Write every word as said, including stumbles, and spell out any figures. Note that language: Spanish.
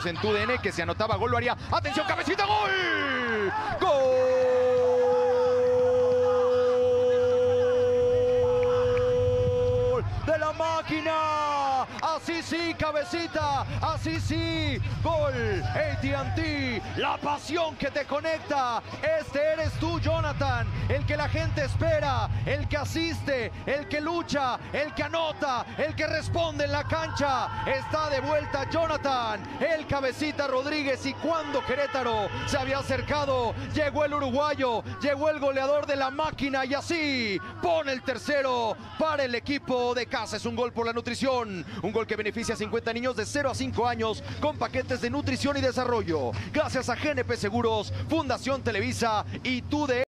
veíamos en TUDN que se anotaba gol, lo haría. ¡Atención, cabecita! ¡Gol! ¡Gol! ¡De la máquina! Así sí, cabecita, así sí, gol, A T and T, la pasión que te conecta, este eres tú, Jonathan, el que la gente espera, el que asiste, el que lucha, el que anota, el que responde en la cancha, está de vuelta Jonathan, el cabecita Rodríguez, y cuando Querétaro se había acercado, llegó el uruguayo, llegó el goleador de la máquina y así pone el tercero para el equipo de casa. Es un gol por la nutrición, un gol que beneficia a cincuenta niños de cero a cinco años con paquetes de nutrición y desarrollo. Gracias a G N P Seguros, Fundación Televisa y TUDN.